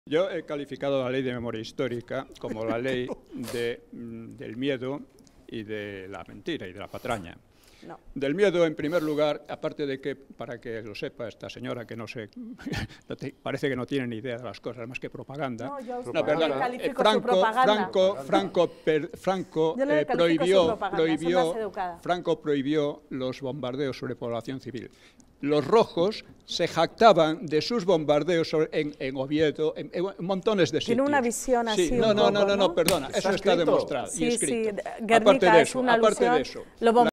Yo he calificado la ley de memoria histórica como la ley del miedo y de la mentira y de la patraña. No. Del miedo, en primer lugar, aparte de que, para que lo sepa esta señora, que no sé, parece que no tiene ni idea de las cosas, más que propaganda. No, yo No, perdón, Franco prohibió los bombardeos sobre población civil. Los rojos se jactaban de sus bombardeos en Oviedo, en montones de sitios. Tiene una visión así. Sí, no, perdona, eso está demostrado y escrito. Sí, Guernica es una alusión.